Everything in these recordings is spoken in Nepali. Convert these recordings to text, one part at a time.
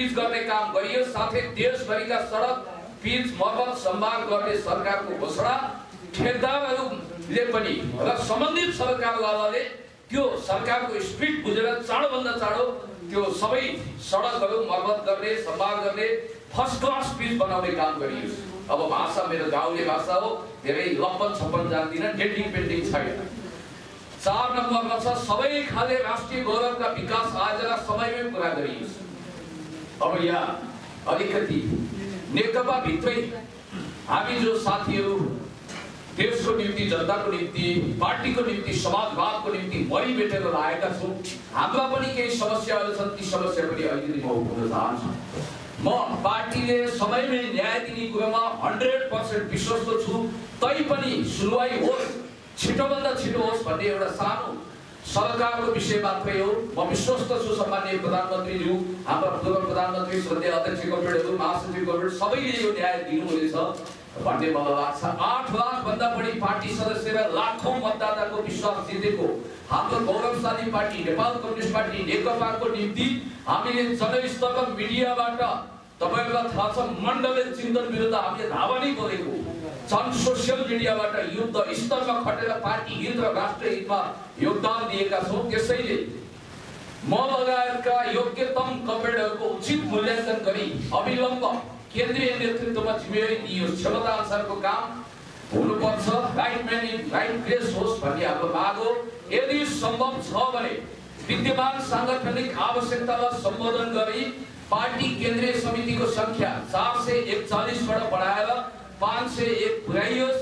पिच गर्ने काम गरियोस्। साथै देशभरिका सडक पिच मर्मत सम्भार गर्ने सरकारको घोषणा ठेकदारहरूले पनि र सम्बन्धित सरकारवालाले त्यो सरकारको स्पिड बुझेर चाँडोभन्दा चाँडो त्यो सबै सडकहरू मर्मत गर्ने सम्भार गर्ने फर्स्ट क्लास पिच बनाउने काम गरियोस्। अब भाषा मेरो गाउँले भाषा हो, धेरै लप्पन छप्पन जान्दिनँ, डेन्टिङ पेन्टिङ छैन। 4 नम्बरमा छ सबै खाले राष्ट्रिय गौरवका विकास आयोजना समयमै पुरा गरियोस्। अब यहाँ अलिकति नेकपा भित्रै हामी जो साथीहरू देशको निम्ति, जनताको निम्ति, पार्टीको निम्ति, समाजवादको निम्ति मरि बेटेर लागेका छौँ, हाम्रा पनि केही समस्याहरू छन्। ती समस्या पनि अलिकति म उठाउन चाहन्छु। म पार्टीले समयमै न्याय दिने कुरामा 100% विश्वस्त छु। तैपनि सुनवाई होस्, छिटोभन्दा छिटो होस् भन्ने एउटा सानो सरकारको विषय मात्रै हो। म विश्वस्त छु सम्माननीय प्रधानमन्त्रीज्यू, हाम्रा पूर्व प्रधानमन्त्री श्रद्धेय अध्यक्ष गभर्नरहरू, महासचिव गभर्नर सबैले यो न्याय दिनुहुनेछ भन्ने मलाई लाग्छ। 8 लाख भन्दा बढी पार्टी सदस्य र लाखौं मतदाताको विश्वास जितेको हाम्रो गौरवशाली पार्टी नेपाल कम्युनिस्ट पार्टी नेकपाको निम्ति हामीले जनस्तरमा मिडियाबाट, तपाईहरुलाई थाहा छ, मण्डले चिन्तन विरुद्ध हामीले धावा नै गरेको, जन सोशल मिडियाबाट युद्ध स्तरमा खटेर पार्टी हित र राष्ट्र हितमा योगदान दिएका छौं। त्यसैले म लगायतका योग्यतम कमरेडहरूको उचित मूल्याङ्कन गरी अविलम्ब केन्द्रीय नेतृत्वमा जिम्मेवारी दिइयोस्। क्षमता अनुसारको काम हुनुपर्छ। Right man in right place होस् भन्ने हाम्रो माग हो। यदि सम्भव छ भने विद्यमान सांगठनिक आवश्यकतालाई सम्बोधन गरी पार्टी केन्द्रीय समितिको संख्या 441 बाट बढाएर 501 पुर्याइयोस्।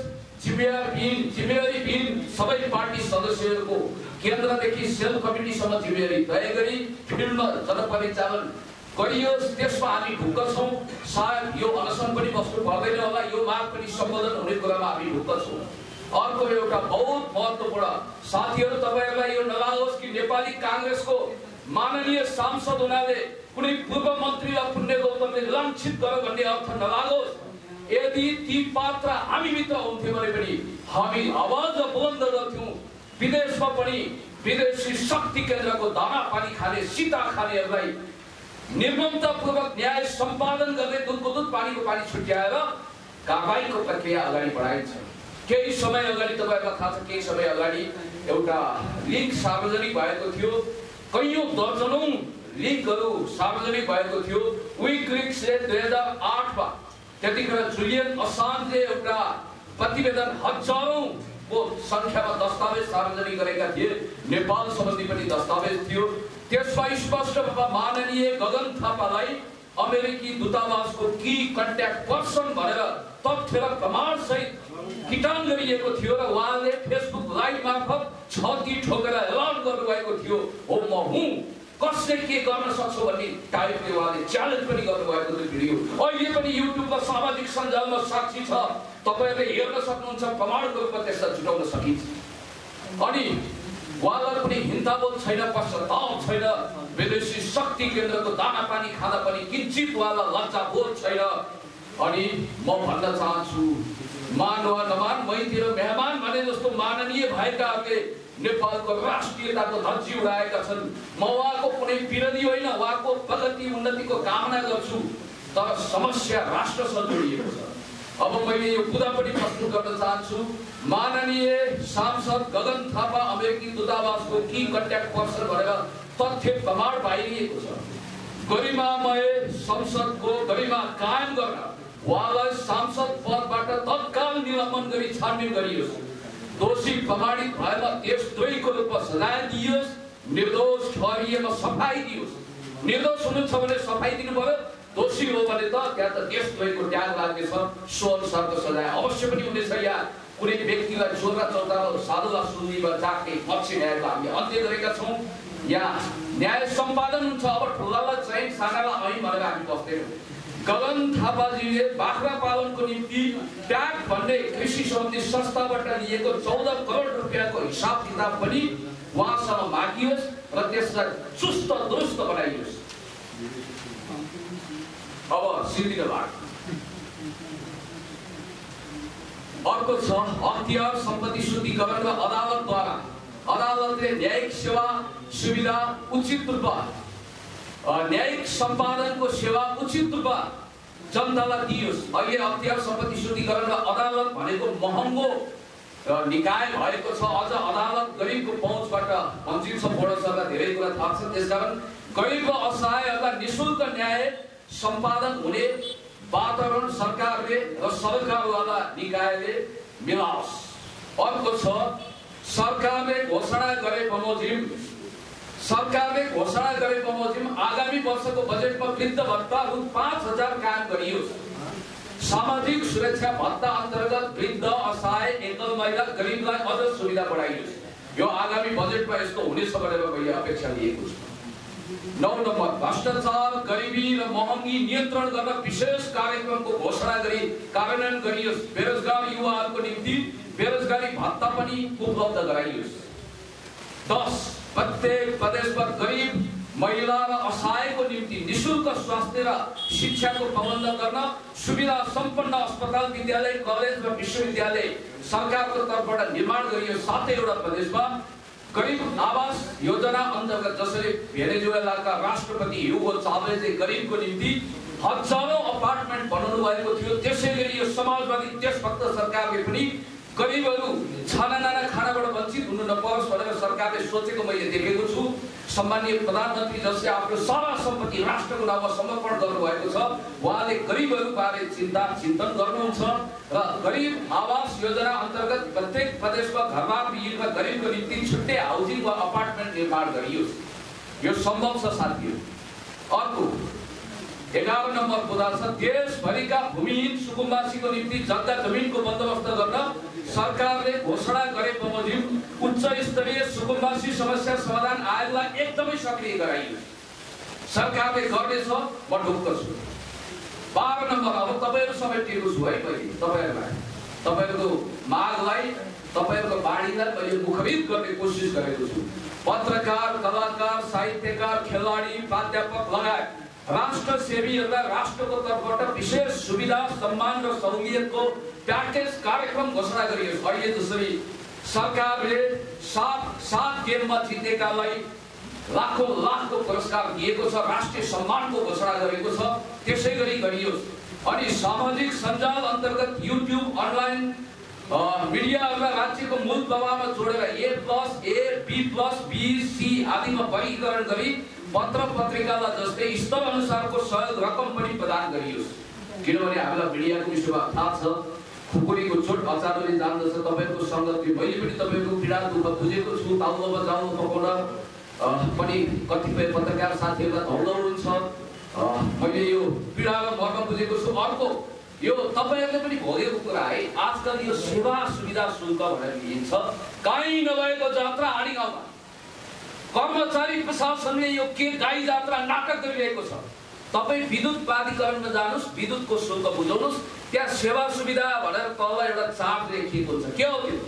जिम्मेवारीविहीन सबै पार्टी सदस्यहरूको केन्द्रदेखि सेल कमिटीसम्म जिम्मेवारी तय गरी फिल्डमा जनपरिचालन गरियोस्। त्यसमा हामी ढुक्क छौँ। सायद यो अनसन पनि बस्नु पर्दैन होला, यो माग पनि सम्बोधन हुने कुरामा हामी ढुक्क छौँ। अर्को एउटा बहुत महत्त्वपूर्ण साथीहरू, तपाईहरुलाई यो नलागोस् कि नेपाली कांग्रेसको माननीय सांसद हुनाले कुनै पूर्व मन्त्री वा पुण्य गौतमले लाञ्छित गर्यो भन्ने अर्थ नलागोस्। यदि ती पात्र हामीभित्र हुन्थे भने पनि हामी आवाज बुलन्द गर्थ्यौं। विदेशमा पनि विदेशी शक्ति केन्द्रको दाना पानी खाने, सीता खानेहरूलाई निर्ममतापूर्वक न्याय सम्पादन गर्ने, दुधको दुध पानीको पानी छुट्याएर कारबाहीको प्रक्रिया अगाडि बढाइन्छ। केही समय अगाडि तपाईहरुलाई थाहा छ, केही समय अगाडि एउटा लिङ्क सार्वजनिक भएको थियो। कैयौं दर्जनौं लिङ्कहरू सार्वजनिक भएको थियो। विकिलिक्सले 2008 मा त्यतिखेर जुलियन असान्जले एउटा प्रतिवेदन हजारौं को संख्यामा दस्तावेज सार्वजनिक गरेका थिए। नेपाल सम्बन्धी पनि दस्तावेज थियो। त्यसमा स्पष्ट रूपमा माननीय गगन थापालाई अमेरिकी दूतावासको की कन्ट्याक्ट पर्सन भनेर तथ्य र प्रमाण सहित किटान गरिएको थियो र उहाँले फेसबुक लाइभ मार्फत छाती ठोकेर एलान गर्नुभएको थियो, हो म हुँ, कसले के गर्न सक्छ भन्ने टाइपले उहाँले च्यालेन्ज पनि गर्नुभएको थियो। भिडियो अहिले पनि युट्युबमा सामाजिक सञ्जालमा साक्षी छ, तपाईहरुले हेर्न सक्नुहुन्छ। प्रमाणको रूपमा त्यसलाई छुटाउन सकिन्छ। अनि उहाँलाई पनि हिंसाबोध छैन, पश्चाताप छैन। विदेशी शक्ति केन्द्रको दाना पानी खाँदा पनि किंचित उहाँलाई लज्जाबोध छैन। अनि म भन्न चाहन्छु, मान वा नमान, मैतिर मेहमान भने जस्तो माननीय भएकाहरूले नेपालको राष्ट्रियताको धज्जी उडाएका छन्। म उहाँको कुनै विरोधी होइन, उहाँको प्रगति उन्नतिको कामना गर्छु, तर समस्या राष्ट्रसँग जोडिएको छ। अब मैले यो कुरा पनि प्रस्तुत गर्न चाहन्छु। माननीय सांसद गगन थापा अमेरिकी दूतावासको की कन्ट्याक्ट पर्सन भनेर तथ्य प्रमाण पाइएको छ। गरिमामय संसदको गरिमा कायम गर्न उहाँलाई सांसद पदबाट तत्काल निलम्बन गरी छानबिन गरियोस्। दोषी प्रमाणित भएमा देशद्रोहीको रूपमा सजाय दिइयोस्। निर्दोष ठहरिएमा सफाई दियोस्। निर्दोष हुनुहुन्छ भने सफाई दिनु पर्यो, दोषी हो भने त त्यहाँ त देशद्रोहीको ट्याग लाग्नेछ। सो अनुसारको सजाय अवश्य पनि हुनेछ। या कुनै व्यक्तिलाई चोर र चौतारो साधुला सुन्नीमा जाक्ने पक्ष न्यायको हामीले अन्त्य गरेका छौँ। यहाँ न्याय सम्पादन हुन्छ। अब ठुलालाई चाहिँ सानालाई ऐन भनेर हामी बस्दैनौँ। गगन थापाजीले बाख्रा पालनको निम्ति ट्याग भन्ने कृषि सम्बन्धी संस्थाबाट लिएको 14 करोड रुपियाँको हिसाब किताब पनि उहाँसँग मागियोस् र त्यसलाई चुस्त दुरुस्त बनाइयोस्। अब सिद्धिन भाग अर्को छ अख्तियार सम्पत्ति शुद्धिकरण र अदालतद्वारा अदालतले न्यायिक सेवा सुविधा उचित रूपमा न्यायिक सम्पादनको सेवा उचित रूपमा जनतालाई दियोस्। अहिले अख्तियार सम्पत्ति शुद्धिकरणमा अदालत भनेको महँगो निकाय भएको छ। अझ अदालत गरिबको पहुँचबाट वञ्चित छ। बोर्ड सरकार धेरै कुरा थाहा छ। त्यसकारण गरिब र असहायहरूलाई निःशुल्क न्याय सम्पादन हुने वातावरण सरकारले र सरकारवाला निकायले मिलाओस्। अर्को छ सरकारले घोषणा गरे बमोजिम आगामी वर्षको बजेटमा वृद्ध भत्ता रु 5000 कायम गरियोस्। सामाजिक सुरक्षा भत्ता अन्तर्गत वृद्ध असहाय एकल महिला गरिबलाई अझ सुविधा बढाइयोस्। यो आगामी बजेटमा यस्तो हुनेछ भनेर मैले अपेक्षा लिएको छु। 9 नम्बर भ्रष्टाचार गरिबी र महँगी नियन्त्रण गर्न विशेष कार्यक्रमको घोषणा गरी कार्यान्वयन गरियोस्। बेरोजगार युवाहरूको निम्ति बेरोजगारी भत्ता पनि उपलब्ध गराइयोस्। 10 प्रत्येक प्रदेशमा गरिब महिला र असहायको निम्ति निःशुल्क स्वास्थ्य र शिक्षाको प्रबन्ध गर्न सुविधा सम्पन्न अस्पताल, विद्यालय, कलेज र विश्वविद्यालय सरकारको तर्फबाट निर्माण गरियो। साथै एउटा प्रदेशमा गरिब आवास योजना अन्तर्गत जसरी भेनेजुएलाका राष्ट्रपति ह्युगो चावेजले गरिबको निम्ति हजारौं अपार्टमेन्ट बनाउनु भएको थियो, त्यसै गरी यो समाजवादी देशभक्त सरकारले पनि गरिबहरू छानानाना खानाबाट वञ्चित हुनु नपरोस् भनेर सरकारले सोचेको मैले देखेको छु। सम्माननीय प्रधानमन्त्री जसले आफ्नो सारा सम्पत्ति राष्ट्रको नाममा समर्पण गर्नुभएको छ, उहाँले गरिबहरू बारे चिन्तन गर्नुहुन्छ र गरिब आवास योजना अन्तर्गत प्रत्येक प्रदेशमा घरबार विहीनका गरिबको निम्ति छुट्टै हाउसिङ वा अपार्टमेन्ट निर्माण गरियोस्। यो सम्भव छ साथीहरू। अर्को 11 नम्बर बुँदा छ देशभरिका भूमिहीन सुकुम्बासीको निम्ति जग्गा जमिनको बन्दोबस्त गर्न सरकारले घोषणा गरे बमोजिम उच्च स्तरीय सुकुम्बासी समस्या समाधान आयोगलाई एकदमै सक्रिय गराइयो। सरकारले गर्नेछ, म ढुक्क छु। 12 नम्बर अब तपाईहरु समेटिएको छु है। पहिले तपाईहरुको मागलाई, तपाईहरुको बाढीलाई मैले मुखरित गर्ने कोसिस गरेको छु। पत्रकार, कलाकार, साहित्यकार, खेलाडी, प्राध्यापक लगायत राष्ट्र सेवीहरूलाई राष्ट्रको तर्फबाट विशेष सुविधा, सम्मान र सहुलियतको प्याकेज कार्यक्रम घोषणा गरियो। अहिले जसरी सरकारले 7 गेममा जितेकालाई लाखौं पुरस्कार दिएको छ, राष्ट्रिय सम्मानको घोषणा गरेको छ, त्यसै गरी गरियोस्। अनि सामाजिक सञ्जाल अन्तर्गत युट्युब, अनलाइन मिडियाहरूलाई राज्यको मूल प्रवाहमा जोडेर A+, B+, B, C आदिमा वर्गीकरण गरी पत्र पत्रिकालाई जस्तै स्तर अनुसारको सहयोग रकम पनि प्रदान गरियोस्। किनभने हामीलाई मिडियाको विषयमा थाहा छ, खुकुरीको चोट अचानकले जान्दछ। तपाईहरुको संगति मैले पनि तपाईहरुको पीडा दुःख बुझेको छु। ताउलोमा जाउँ पकाउन पनि कतिपय पत्रकार साथीहरूलाई धौलो हुन्छ। मैले यो पीडा र मर्म बुझेको छु। अर्को यो तपाईहरुले पनि भोगेको कुरा है। आजकल यो सेवा सुविधा शुल्क भनेर लिइन्छ। कहीँ नभएको जात्रा आडी गाउँमा कर्मचारी प्रशासनले यो के गाई जात्रा नाटक गरिरहेको छ। तपाई विद्युत प्राधिकरणमा जानुस्, विद्युतको शुल्क बुझाउनुस्, त्यहाँ सेवा सुविधा भनेर तल एउटा चार्ट लेखिएको हुन्छ। के हो त्यो?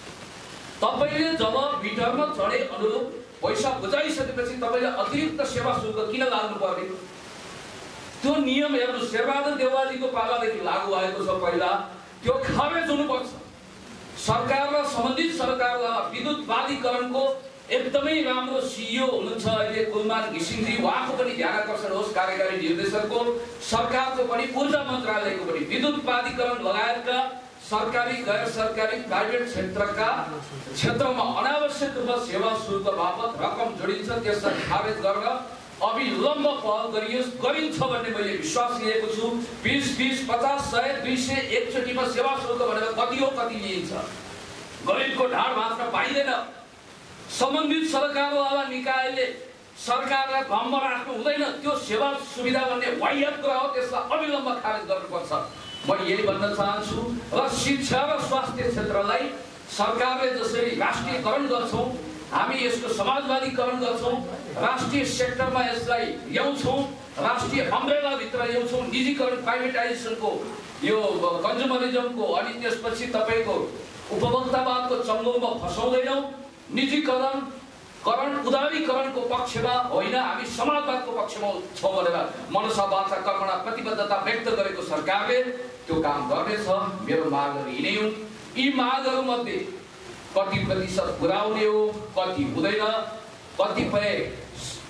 तपाईले जब मिटरमा चढे अनुरूप पैसा बुझाइसकेपछि तपाईले अतिरिक्त सेवा शुल्क किन लाग्नु पर्ने? त्यो नियम हेर्नु शेरबहादुर देउवाजीको पालादेखि लागू भएको छ। पहिला त्यो खारेज हुनुपर्छ। सरकार र सम्बन्धित सरकारद्वारा विद्युत प्राधिकरणको एकदमै राम्रो सीईओ हुनुहुन्छ अहिले कुलमान घिसिङजी, उहाँको पनि ध्यान आकर्षण होस्। कार्यकारी निर्देशकको, सरकारको पनि, ऊर्जा मन्त्रालयको पनि, विद्युत प्राधिकरण लगायतका सरकारी, गैर सरकारी, प्राइभेट क्षेत्रमा अनावश्यक रूपमा सेवा शुल्क बापत रकम जोडिन्छ, त्यसलाई खारेज गर्न अविलम्ब पहल गरिन्छ भन्ने मैले विश्वास लिएको छु। 20, 50, 100, 200 एकचोटिमा सेवा शुल्क भनेर कति हो कति लिइन्छ? गरिबको ढाड भाँच्न पाइँदैन। सम्बन्धित सरकारवाला निकायले सरकारलाई भ्रममा राख्नु हुँदैन। त्यो सेवा सुविधा भन्ने वाह्यात कुरा हो, त्यसलाई अविलम्ब खारेज गर्नुपर्छ। म यही भन्न चाहन्छु। र शिक्षा र स्वास्थ्य क्षेत्रलाई सरकारले जसरी राष्ट्रियकरण गर्छौं, हामी यसको समाजवादीकरण गर्छौं, राष्ट्रिय सेक्टरमा यसलाई ल्याउँछौं, राष्ट्रिय अम्ब्रेला भित्र ल्याउँछौं, निजीकरण प्राइभेटाइजेसनको यो कन्ज्युमरिजमको, अनि त्यसपछि तपाईको उपभोक्तावादको चङ्गोलमा फसाउँदैनौं। निजीकरण उदारीकरणको पक्षमा होइन, हामी समाजवादको पक्षमा छौं भनेर मनसा वाचा कर्मणा प्रतिबद्धता व्यक्त गरेको सरकारले त्यो काम गर्नेछ। मेरो मागहरू यिनै हुन्। यी मागहरू मध्ये कति प्रतिशत पुर्याउने हो, कति हुँदैन, कतिपय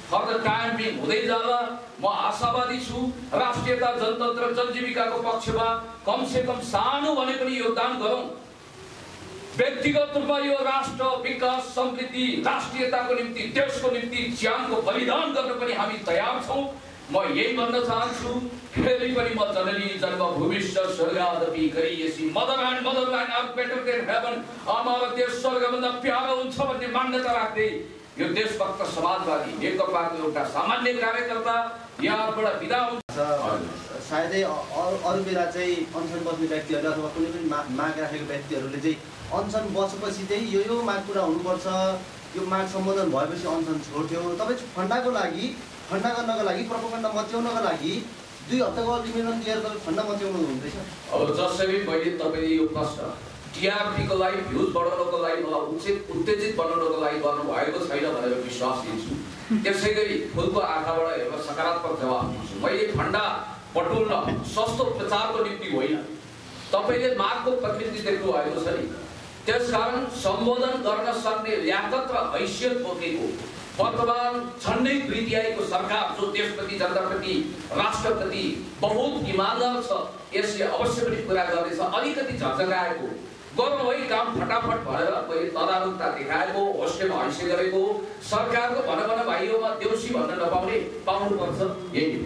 फर द टाइम बिङ हुँदै जाला। म आशावादी छु राष्ट्रियता जनतन्त्र जनजीविकाको पक्षमा कमसेकम सानो भने पनि योगदान गरौँ। व्यक्तिगत रूपमा यो राष्ट्र विकास समृद्धि राष्ट्रियताको निम्ति देशको निम्ति ज्यानको बलिदान गर्न पनि हामी तयार छौँ। म यही भन्न चाहन्छु फेरि पनि म जननी जन्मभूमिश्च स्वर्गादपि गरीयसी motherland are better than heaven. हाम्रो देश स्वर्गभन्दा प्यारो हुन्छ भन्ने मान्यता राख्दै यो देशभक्त समाजवादी नेकपाको एउटा सामान्य कार्यकर्ता यहाँबाट बिदा हुन्छ। सायदै अरू बेला चाहिँ अनसन बस्ने व्यक्तिहरू अथवा कुनै पनि माग राखेको व्यक्तिहरूले चाहिँ अनसन बसेपछि चाहिँ यो माग पुरा हुनुपर्छ, यो माग सम्बोधन भएपछि अनसन छोड्थ्यो। तपाईँ फन्डाको लागि फन्डा गर्नको लागि प्रोपोगन्डा मच्याउनको लागि 2 हप्ताको अल्टिमेटम दिएर तपाईँ फन्डा मच्याउनु हुँदैछ। अब जसरी मैले तपाईँले यो प्रश्न टिआरपीको लागि भ्युज बढाउनको लागि मलाई उत्तेजित बनाउनको लागि गर्नुभएको छैन भनेर विश्वास दिन्छु। त्यसै गरी फुलको आँखाबाट हेरेर सकारात्मक जवाब दिन्छु। मैले फन्डा बटुल्न सस्तो प्रचारको निम्ति होइन, तपाईँले मागको प्रकृति देख्नु भएको छ नि, त्यसकारण सम्बोधन गर्न सक्ने ल्याकत र हैसियत बोकेको वर्तमान झन्डै 2 तिहाईको सरकार जो देशप्रति जनताप्रति राष्ट्रप्रति बहुत इमानदार छ यसले अवश्य पनि पुरा गर्नेछ। अलिकति झकझकाएको गरौँ है काम फटाफट भनेर मैले तदारुकता देखाएको होस्टेलमा हैसियत गरेको सरकारको भन भाइयोमा देउसी भन्न नपाउने पाउनुपर्छ। यही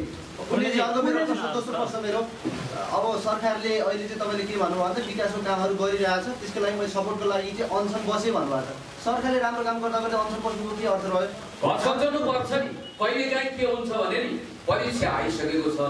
अब सरकारले अहिले चाहिँ तपाईँले के भन्नुभएको छ विकासको कामहरू गरिरहेछ, त्यसको लागि मैले सपोर्टको लागि चाहिँ अनसन बसेँ भन्नुभएको छ। सरकारले राम्रो काम गर्दा गर्दै अनसन बस्नुको के अर्थ रह्यो? सम्झाउनुपर्छ नि। कहिलेकाहीँ के हुन्छ भने नि परीक्षा आइसकेको छ,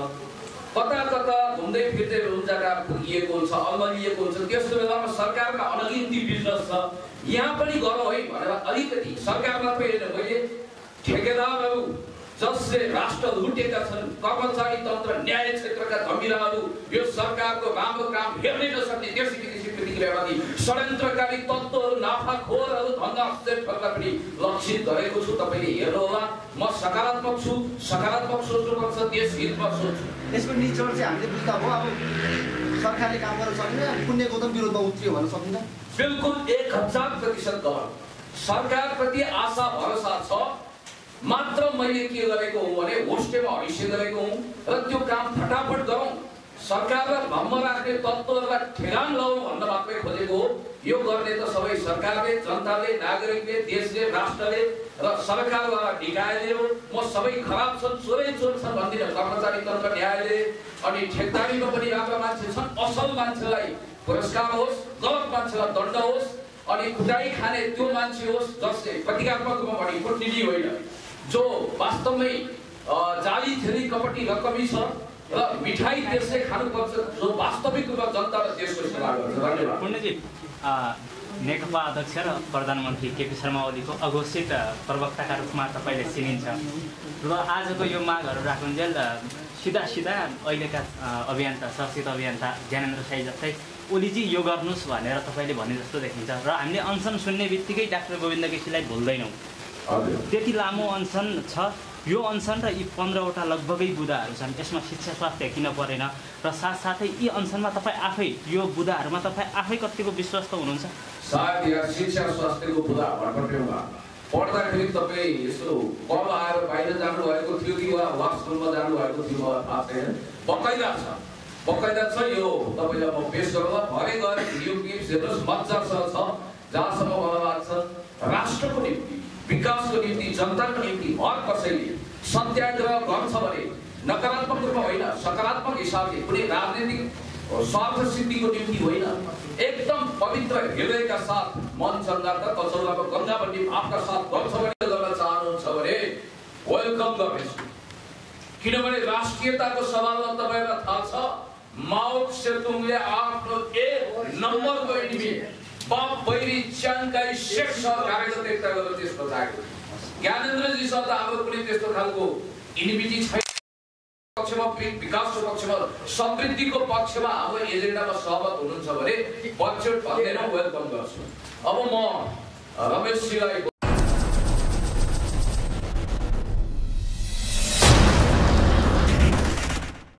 कता घुम्दै फिर्दै रुम जग्गा पुगिएको हुन्छ, अल्मलिएको हुन्छ, त्यस्तो बेलामा सरकारका अनगिन्ती बिजनेस छ, यहाँ पनि गरौँ है भनेर अलिकति सरकार मात्रै होइन मैले ठेकेदारहरू जसले राष्ट्र लुटेका छन्, कर्मचारी तन्त्र न्याय क्षेत्रका धमिराहरू यो सरकारको राम्रो काम हेर्नै नसक्ने देशी विदेशी प्रतिक्रियावादी षड्यन्त्रकारी तत्त्वहरू नाफाखोरहरू धन्दा हस्तक्षेपहरूलाई पनि लक्षित गरेको छु। तपाईँले हेर्नुहोला म सकारात्मक छु, सकारात्मक सोच्नुपर्छ, देश हितमा सोच्छु। यसको निचोड चाहिँ हामीले बुझ्दा भयो। अब सरकारले काम गर्न सक्दैन, पुण्य गौतम विरोधमा उत्रियो भन्न सकिन्छ। बिल्कुल 1000% गलत। सरकारप्रति आशा भरोसा छ, मात्र मैले के गरेको हुँ भने होस्टेलमा हैसियत गरेको हुँ र त्यो काम फटाफट गरौँ। सरकारलाई भम्म राख्ने तत्त्वहरूलाई ठेगान लगाउँ भन्न मात्रै खोजेको हो। यो गर्ने त सबै सरकारले, जनताले, नागरिकले, देशले, राष्ट्रले र सरकारवाला निकायले हो। म सबै खराब छन्, चोरै चोर छन् भन्दिनँ। कर्मचारी तन्त्र न्यायले अनि ठेकदारीमा पनि राम्रा मान्छे छन्। असल मान्छेलाई पुरस्कार होस्, गलत मान्छेलाई दण्ड होस् अनि कुटाई खाने त्यो मान्छे होस् जसले प्रतीकात्मक रूपमा बढी कुटनीति होइन, जो वास्तवमै जाली थेली कपटी रकमी छ र मिठाई त्यसले खानुपर्छ, जो वास्तविक रूपमा जनता र देशको सेवा गर्छ। धन्यवाद। पुण्यजी, नेकपा अध्यक्ष र प्रधानमन्त्री केपी शर्मा ओलीको अघोषित प्रवक्ताका रूपमा तपाईँले चिनिन्छ र आजको यो मागहरू राख्नुन्जेल सिधा अहिलेका अभियन्ता चर्चित अभियन्ता ज्ञानेन्द्र साई जस्तै ओलीजी यो गर्नुहोस् भनेर तपाईँले भने जस्तो देखिन्छ र हामीले अनसन सुन्ने बित्तिकै डाक्टर गोविन्द केसीलाई भुल्दैनौँ। त्यति लामो अनसन छ। यो अनसन र यी 15वटा लगभगै बुदाहरू छन्, यसमा शिक्षा स्वास्थ्य किन परेन र साथसाथै यी अनसनमा तपाईँ आफै यो बुदाहरूमा तपाईँ आफै कतिको विश्वस्त हुनुहुन्छ? सायद यहाँ शिक्षा स्वास्थ्यको बुदा भर्खरैमा पढ्दाखेरि तपाईँ यसो कल आएर बाहिर जानुभएको थियो कि वा वासरुममा जानुभएको थियो मलाई थाहा छैन। बकाइदा छ यो तपाईँलाई म पेस गरौँला। भरे गएर भिडियो क्लिप्स हेर्नुहोस्, मजासँग छ। जहाँसम्म मलाई लाग्छ राष्ट्रको निम्ति, विकासको निम्ति, जनताको निम्ति हर कसैले सत्याग्रह गर्छ भने नकारात्मक रूपमा होइन, सकारात्मक हिसाबले कुनै राजनीतिक स्वार्थ सिद्धिको निम्ति होइन, एकदम पवित्र हृदयका साथ मन चङ्गाता कचौराको गङ्गा भन्ने भावका साथ गर्छ भने गर्न चाहनुहुन्छ भने वेलकम गर्नेछु। किनभने राष्ट्रियताको सवालमा तपाईँलाई थाहा छ माओ सेतुङले आफ्नो 1 नम्बरको एनिमी बाप बैरी च्याङकाई शेखसँग कार्यकर्ता गरेर देश बचाएको। ज्ञानेन्द्रजीसँग त अब कुनै त्यस्तो खालको इनिमिटी छैन। पक्षमा विकासको पक्षमा समृद्धिको पक्षमा हाम्रो एजेन्डामा सहमत हुनुहुन्छ भने बजेट भन्दैन वेलकम गर्छु। अब म रमेशजीलाई